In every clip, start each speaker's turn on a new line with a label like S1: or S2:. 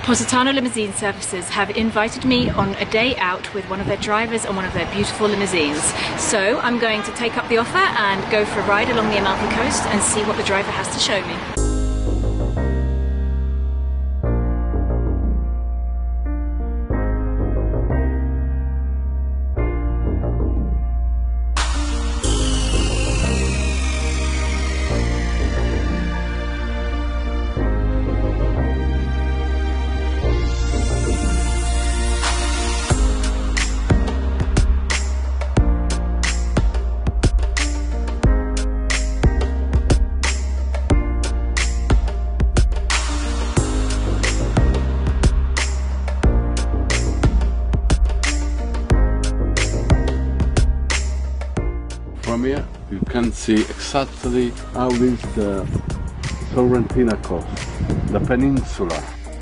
S1: Positano Limousine Services have invited me on a day out with one of their drivers on one of their beautiful limousines. So I'm going to take up the offer and go for a ride along the Amalfi Coast and see what the driver has to show me.
S2: From here you can see exactly how is the Sorrentina coast, the peninsula.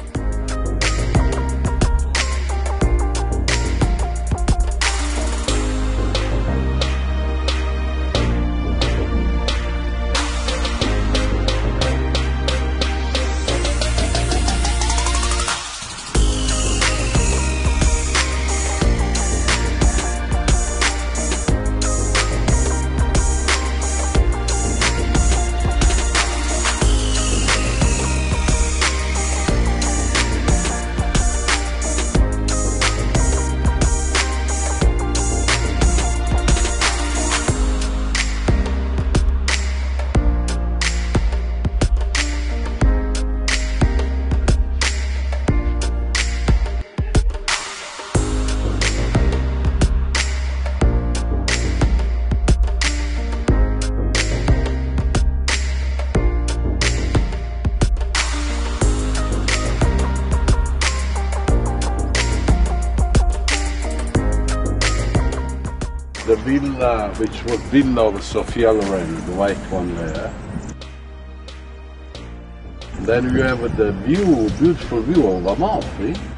S2: The villa, which was Villa of Sofia Loren, the white one there. Then you have the view, beautiful view of Amalfi.